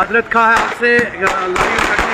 माजरत खा है आपसे लाइव करने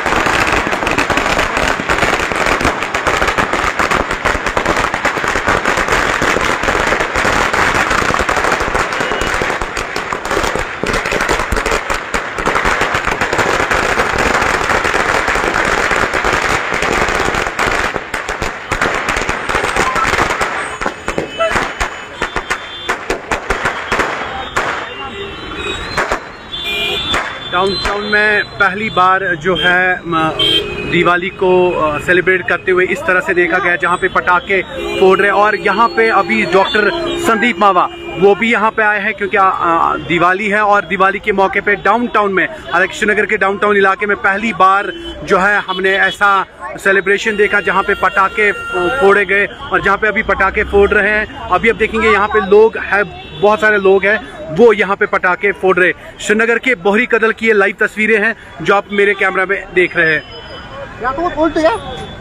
डाउनटाउन में पहली बार जो है दिवाली को सेलिब्रेट करते हुए इस तरह से देखा गया, जहां पे पटाखे फोड़ रहे। और यहां पे अभी डॉक्टर संदीप मावा वो भी यहां पे आए हैं, क्योंकि दिवाली है और दिवाली के मौके पे डाउनटाउन में, हालांकि श्रीनगर के डाउनटाउन इलाके में पहली बार जो है हमने ऐसा सेलिब्रेशन देखा जहां पे पटाखे फोड़े गए और जहां पे अभी पटाखे फोड़ रहे हैं। अभी आप देखेंगे यहाँ पे लोग है, बहुत सारे लोग हैं वो यहाँ पे पटाखे फोड़ रहे। श्रीनगर के बोहरी कदल की ये लाइव तस्वीरें हैं जो आप मेरे कैमरा में देख रहे हैं। या तो उल्ट या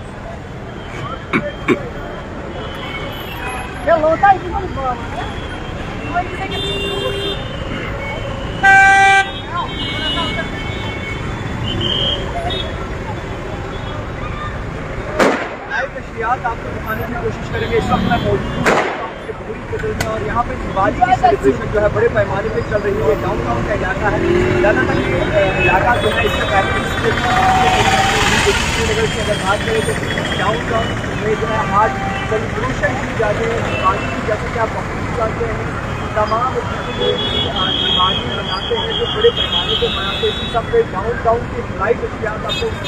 क्या होता है आपको दिखाने की कोशिश करेंगे। इस वक्त मैं मौजूद हूँ बोहरी कदल में और यहाँ पे दिवाली की सेलिब्रेशन जो है बड़े पैमाने पे चल रही है। डाउनटाउन का इलाका है, ज़्यादातर इलाका जो है इससे पहले श्रीनगर की अगर बात करें तो डाउनटाउन में जो है आज सेलिब्रेशन की जाती है। दिवाली की जैसे कि आप बखूबी जानते हैं तमाम दिवाली मनाते हैं जो बड़े पैमाने पर मनाते हैं। इसी सब पे डाउनटाउन की लाइव तस्वीर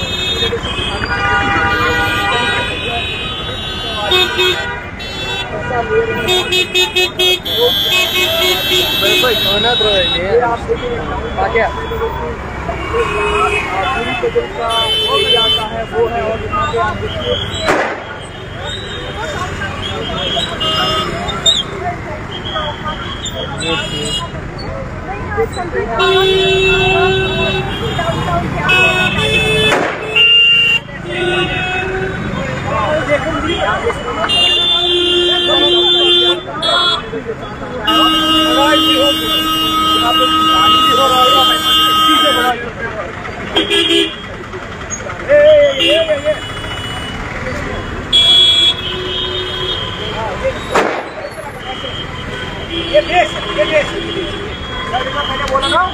आपको पूरी कदल का वो आता है वो है। और यहाँ पे आप देखिए मैंने बोला ना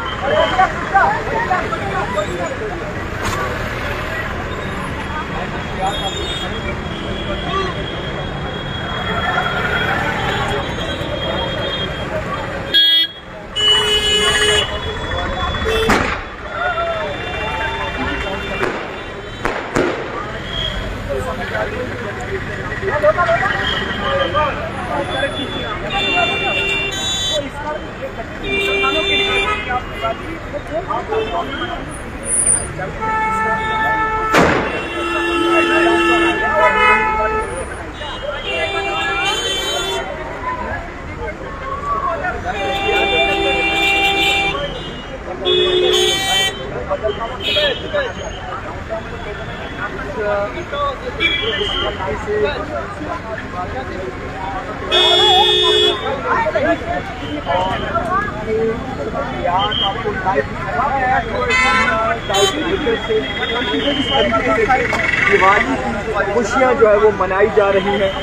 दिवाली की खुशियाँ जो है वो मनाई जा रही हैं।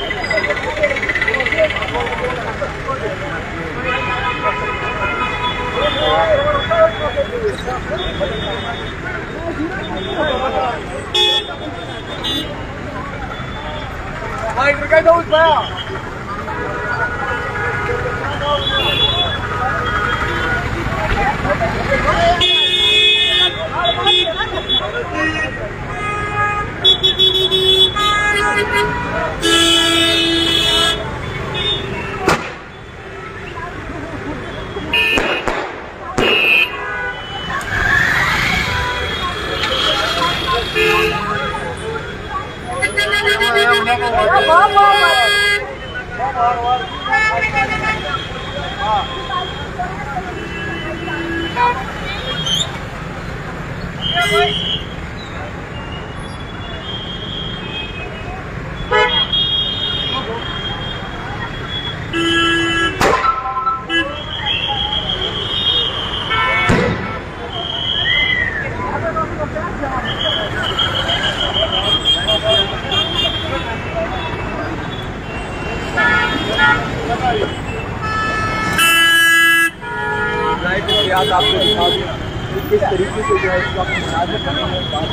वाकयात आपको दिखा दूँ किस तरीके से जो है इसको अपनी मुनाजिर करने में बात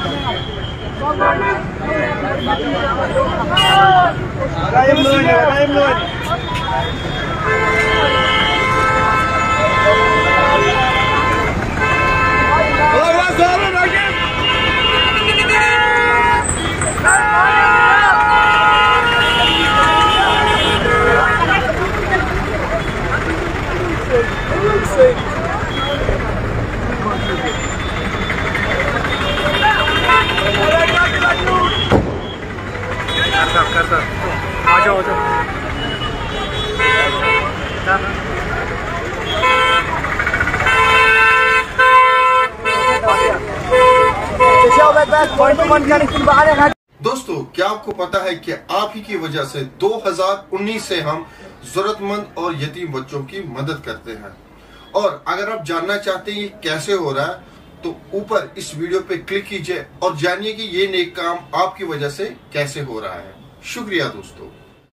आ जाओ दोस्तों, क्या आपको पता है कि आप ही की वजह से 2019 से हम जरूरतमंद और यतीम बच्चों की मदद करते हैं। और अगर आप जानना चाहते हैं ये कैसे हो रहा है तो ऊपर इस वीडियो पे क्लिक कीजिए और जानिए कि ये नेक काम आपकी वजह से कैसे हो रहा है। शुक्रिया दोस्तों।